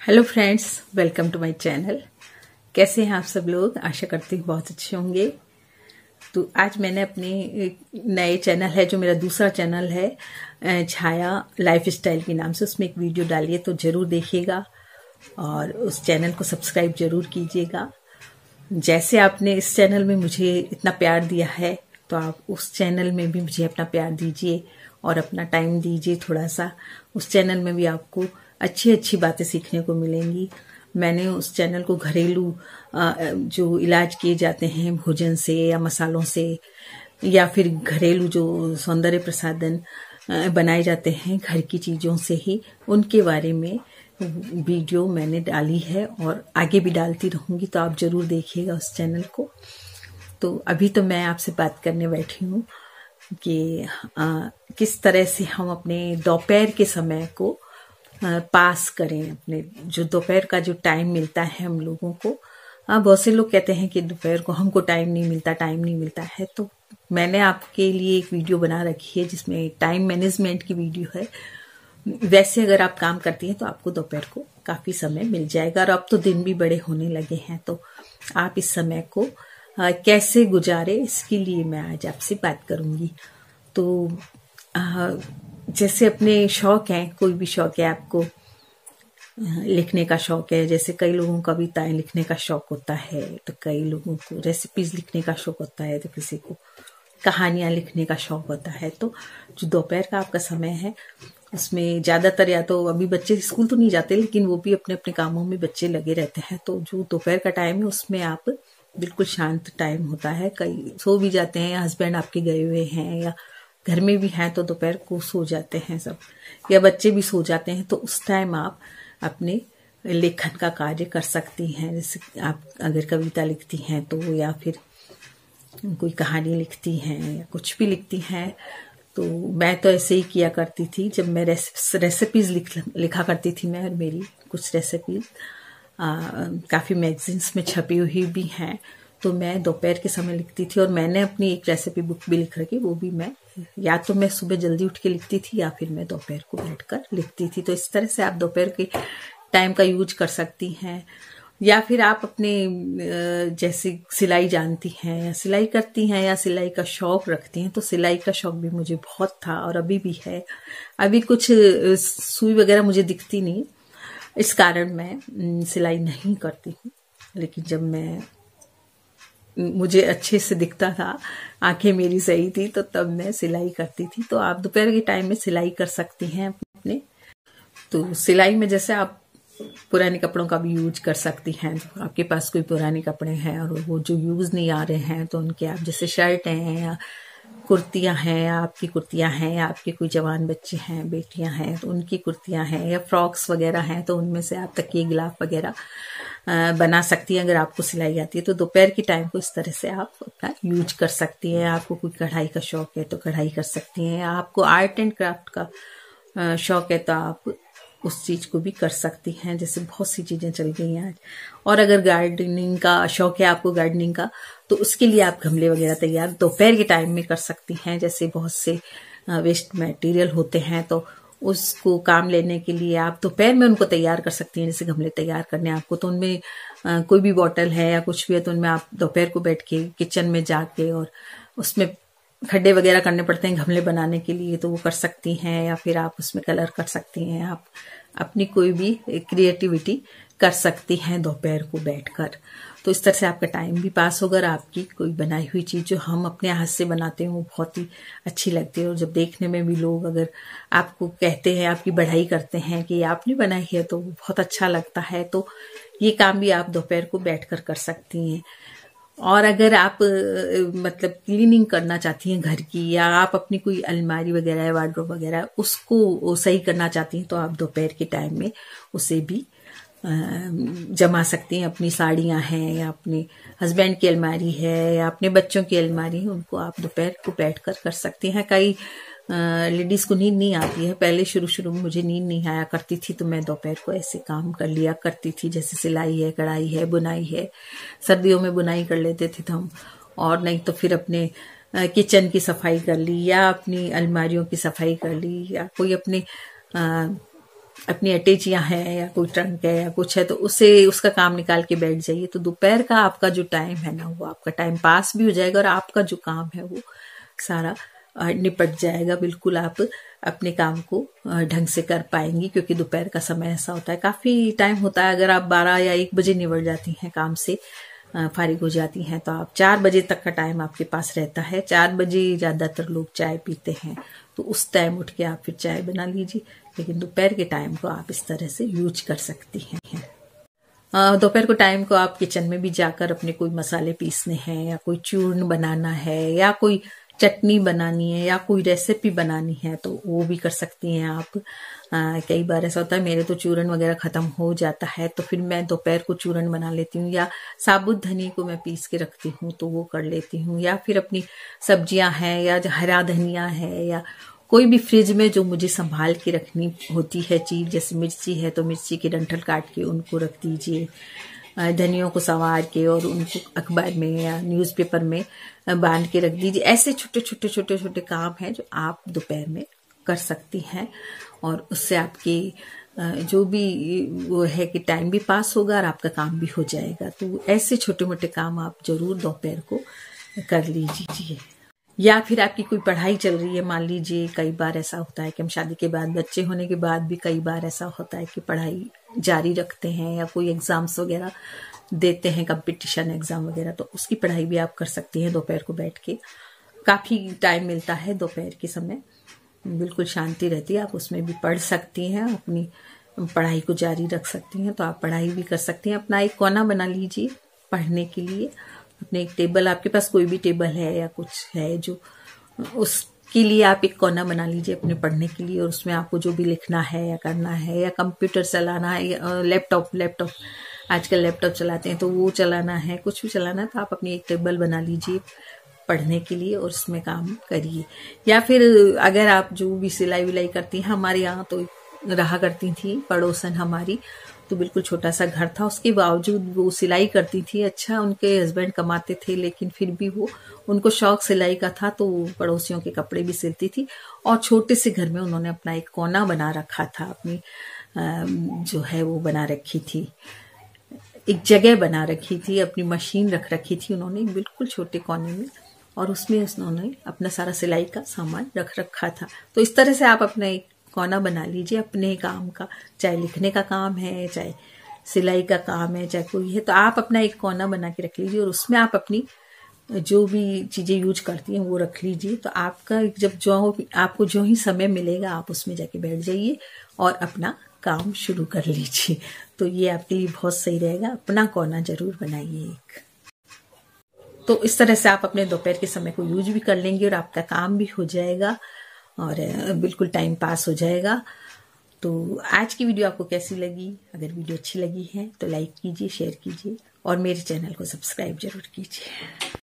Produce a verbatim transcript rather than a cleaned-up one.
Hello friends, welcome to my channel. कैसे हैं आप सब लोग? आशा करती हूँ बहुत अच्छे होंगे। तो आज मैंने अपने नए चैनल है, जो मेरा दूसरा चैनल है छाया लाइफ स्टाइल के नाम से, उसमें एक वीडियो डाली है, तो ज़रूर देखिएगा और उस चैनल को सब्सक्राइब ज़रूर कीजिएगा। जैसे आपने इस चैनल में मुझे इतना प्यार दिया है, तो आप उस चैनल में भी मुझे अपना प्यार दीजिए और अपना टाइम दीजिए थोड़ा सा। उस चैनल में भी आपको अच्छी अच्छी बातें सीखने को मिलेंगी। मैंने उस चैनल को घरेलू जो इलाज किए जाते हैं भोजन से या मसालों से, या फिर घरेलू जो सौंदर्य प्रसाधन बनाए जाते हैं घर की चीज़ों से ही, उनके बारे में वीडियो मैंने डाली है और आगे भी डालती रहूँगी। तो आप ज़रूर देखिएगा उस चैनल को। तो अभी तो मैं आपसे बात करने बैठी हूँ कि आ, किस तरह से हम अपने दोपहर के समय को आ, पास करें। अपने जो दोपहर का जो टाइम मिलता है हम लोगों को, आ, बहुत से लोग कहते हैं कि दोपहर को हमको टाइम नहीं मिलता टाइम नहीं मिलता है। तो मैंने आपके लिए एक वीडियो बना रखी है जिसमें टाइम मैनेजमेंट की वीडियो है। वैसे अगर आप काम करती हैं तो आपको दोपहर को काफ़ी समय मिल जाएगा। और अब तो दिन भी बड़े होने लगे हैं, तो आप इस समय को आ, कैसे गुजारे, इसके लिए मैं आज आपसे बात करूंगी। तो आ, जैसे अपने शौक हैं, कोई भी शौक है आपको, लिखने का शौक है, जैसे कई लोगों को कविताएं लिखने का शौक होता है, तो कई लोगों को रेसिपीज लिखने का शौक होता है, तो किसी को कहानियां लिखने का शौक होता है। तो जो दोपहर का आपका समय है उसमें ज़्यादातर, या तो अभी बच्चे स्कूल तो नहीं जाते, लेकिन वो भी अपने अपने कामों में बच्चे लगे रहते हैं, तो जो दोपहर का टाइम है उसमें आप बिल्कुल शांत टाइम होता है। कई सो भी जाते हैं, हस्बैंड आपके गए हुए हैं या घर में भी हैं तो दोपहर को सो जाते हैं सब, या बच्चे भी सो जाते हैं। तो उस टाइम आप अपने लेखन का कार्य कर सकती हैं। जैसे आप अगर कविता लिखती हैं तो, या फिर कोई कहानी लिखती हैं या कुछ भी लिखती हैं। तो मैं तो ऐसे ही किया करती थी जब मैं रेसिपीज लिख लिखा करती थी मैं, और मेरी कुछ रेसिपीज काफ़ी मैगजीन्स में छपी हुई भी हैं। तो मैं दोपहर के समय लिखती थी, और मैंने अपनी एक रेसिपी बुक भी लिख रखी, वो भी मैं या तो मैं सुबह जल्दी उठ के लिखती थी या फिर मैं दोपहर को बैठकर लिखती थी। तो इस तरह से आप दोपहर के टाइम का यूज कर सकती हैं। या फिर आप अपने जैसे सिलाई जानती हैं या सिलाई करती हैं या सिलाई का शौक रखती हैं, तो सिलाई का शौक भी मुझे बहुत था और अभी भी है। अभी कुछ सुई वगैरह मुझे दिखती नहीं, इस कारण मैं सिलाई नहीं करती हूँ। लेकिन जब मैं मुझे अच्छे से दिखता था, आंखें मेरी सही थी, तो तब मैं सिलाई करती थी। तो आप दोपहर के टाइम में सिलाई कर सकती हैं अपने। तो सिलाई में जैसे आप पुराने कपड़ों का भी यूज कर सकती हैं। तो आपके पास कोई पुराने कपड़े हैं और वो जो यूज नहीं आ रहे हैं, तो उनके आप जैसे शर्ट हैं या कुर्तियां हैं, या आपकी कुर्तियां हैं, या आपके कोई जवान बच्चे हैं, बेटियां हैं, तो उनकी कुर्तियां हैं, या फ्रॉक्स वगैरह हैं, तो उनमें से आप तकिए गिलाफ वगैरह बना सकती हैं। अगर आपको सिलाई आती है तो दोपहर के टाइम को इस तरह से आप अपना यूज कर सकती हैं। आपको कोई कढ़ाई का शौक है तो कढ़ाई कर सकती हैं, आपको आर्ट एंड क्राफ्ट का शौक है तो आप उस चीज को भी कर सकती हैं। जैसे बहुत सी चीजें चल गई हैं आज। और अगर गार्डनिंग का शौक है आपको, गार्डनिंग का, तो उसके लिए आप गमले वगैरह तैयार दोपहर के टाइम में कर सकती हैं। जैसे बहुत से वेस्ट मटेरियल होते हैं, तो उसको काम लेने के लिए आप दोपहर में उनको तैयार कर सकती हैं। जैसे गमले तैयार करने आपको, तो उनमें आ, कोई भी बॉटल है या कुछ भी है, तो उनमें आप दोपहर को बैठ के किचन में जाके, और उसमें खड्डे वगैरह करने पड़ते हैं गमले बनाने के लिए, तो वो कर सकती हैं। या फिर आप उसमें कलर कर सकती हैं। आप अपनी कोई भी क्रिएटिविटी कर सकती हैं दोपहर को बैठकर। तो इस तरह से आपका टाइम भी पास होगा और आपकी कोई बनाई हुई चीज़ जो हम अपने हाथ से बनाते हैं वो बहुत ही अच्छी लगती है। और जब देखने में भी लोग अगर आपको कहते हैं, आपकी बढ़ाई करते हैं कि आपने बनाई है, तो वो बहुत अच्छा लगता है। तो ये काम भी आप दोपहर को बैठकर कर सकती हैं। और अगर आप मतलब क्लीनिंग करना चाहती हैं घर की, या आप अपनी कोई अलमारी वगैरह या वार्डरोब वगैरह उसको सही करना चाहती हैं, तो आप दोपहर के टाइम में उसे भी जमा सकती हैं। अपनी साड़ियां हैं, या अपने हस्बैंड की अलमारी है, या अपने बच्चों की अलमारी है, उनको आप दोपहर को बैठकर कर सकती हैं। कई लेडीज को नींद नहीं आती है। पहले शुरू शुरू में मुझे नींद नहीं आया करती थी, तो मैं दोपहर को ऐसे काम कर लिया करती थी। जैसे सिलाई है, कढ़ाई है, बुनाई है। सर्दियों में बुनाई कर लेते थे तो हम, और नहीं तो फिर अपने किचन की सफाई कर ली, या अपनी अलमारियों की सफाई कर ली, या कोई अपने अपनी अटैचियां हैं या कोई ट्रंक है या कुछ है तो उससे उसका काम निकाल के बैठ जाइए। तो दोपहर का आपका जो टाइम है ना, वो आपका टाइम पास भी हो जाएगा और आपका जो काम है वो सारा निपट जाएगा। बिल्कुल आप अपने काम को ढंग से कर पाएंगी, क्योंकि दोपहर का समय ऐसा होता है, काफी टाइम होता है। अगर आप बारह या एक बजे निबट जाती हैं काम से, फारिग हो जाती हैं, तो आप चार बजे तक का टाइम आपके पास रहता है। चार बजे ज्यादातर लोग चाय पीते हैं, तो उस टाइम उठ के आप फिर चाय बना लीजिए। लेकिन दोपहर के टाइम को आप इस तरह से यूज कर सकती हैं। दोपहर को टाइम को आप किचन में भी जाकर अपने कोई मसाले पीसने हैं या कोई चूर्ण बनाना है या कोई चटनी बनानी है या कोई रेसिपी बनानी है तो वो भी कर सकती हैं आप। आ, कई बार ऐसा होता है मेरे तो चूरन वगैरह खत्म हो जाता है, तो फिर मैं दोपहर को चूरन बना लेती हूँ, या साबुत धनिया को मैं पीस के रखती हूँ तो वो कर लेती हूँ। या फिर अपनी सब्जियां हैं या हरा धनिया है या कोई भी फ्रिज में जो मुझे संभाल के रखनी होती है चीज, जैसे मिर्ची है तो मिर्ची के डंठल काट के उनको रख दीजिए, धनियों को संवार के और उनको अखबार में या न्यूज़पेपर में बांध के रख दीजिए। ऐसे छोटे छोटे छोटे छोटे काम हैं जो आप दोपहर में कर सकती हैं, और उससे आपकी जो भी वो है कि टाइम भी पास होगा और आपका काम भी हो जाएगा। तो ऐसे छोटे मोटे काम आप जरूर दोपहर को कर लीजिए। या फिर आपकी कोई पढ़ाई चल रही है, मान लीजिए कई बार ऐसा होता है कि हम शादी के बाद, बच्चे होने के बाद भी कई बार ऐसा होता है कि पढ़ाई जारी रखते हैं या कोई एग्जाम्स वगैरह देते हैं, कंपटीशन एग्जाम वगैरह, तो उसकी पढ़ाई भी आप कर सकती हैं दोपहर को बैठ के। काफी टाइम मिलता है दोपहर के समय, बिल्कुल शांति रहती है, आप उसमें भी पढ़ सकती हैं, अपनी पढ़ाई को जारी रख सकती हैं। तो आप पढ़ाई भी कर सकती हैं। अपना एक कोना बना लीजिए पढ़ने के लिए, अपने एक टेबल, आपके पास कोई भी टेबल है या कुछ है जो, उसके लिए आप एक कोना बना लीजिए अपने पढ़ने के लिए, और उसमें आपको जो भी लिखना है या करना है या कंप्यूटर चलाना है या लैपटॉप लैपटॉप आजकल लैपटॉप चलाते हैं तो वो चलाना है, कुछ भी चलाना है, तो आप अपनी एक टेबल बना लीजिए पढ़ने के लिए और उसमें काम करिए। या फिर अगर आप जो भी सिलाई विलाई करती हैं, हमारे यहाँ तो रहा करती थी पड़ोसन हमारी, तो बिल्कुल छोटा सा घर था, उसके बावजूद वो सिलाई करती थी। अच्छा, उनके हस्बैंड कमाते थे लेकिन फिर भी वो, उनको शौक सिलाई का था, तो पड़ोसियों के कपड़े भी सिलती थी। और छोटे से घर में उन्होंने अपना एक कोना बना रखा था, अपनी जो है वो बना रखी थी, एक जगह बना रखी थी, अपनी मशीन रख रखी थी उन्होंने बिल्कुल छोटे कोने में, और उसमें उन्होंने अपना सारा सिलाई का सामान रख रखा था। तो इस तरह से आप अपना एक कोना बना लीजिए अपने काम का, चाहे लिखने का काम है, चाहे सिलाई का काम है, चाहे कोई है, तो आप अपना एक कोना बना के रख लीजिए और उसमें आप अपनी जो भी चीजें यूज करती हैं वो रख लीजिए। तो आपका जब जो आपको जो ही समय मिलेगा आप उसमें जाके बैठ जाइए और अपना काम शुरू कर लीजिए। तो ये आपके लिए बहुत सही रहेगा, अपना कोना जरूर बनाइए एक। तो इस तरह से आप अपने दोपहर के समय को यूज भी कर लेंगे और आपका काम भी हो जाएगा और बिल्कुल टाइम पास हो जाएगा। तो आज की वीडियो आपको कैसी लगी? अगर वीडियो अच्छी लगी है तो लाइक कीजिए, शेयर कीजिए और मेरे चैनल को सब्सक्राइब जरूर कीजिए।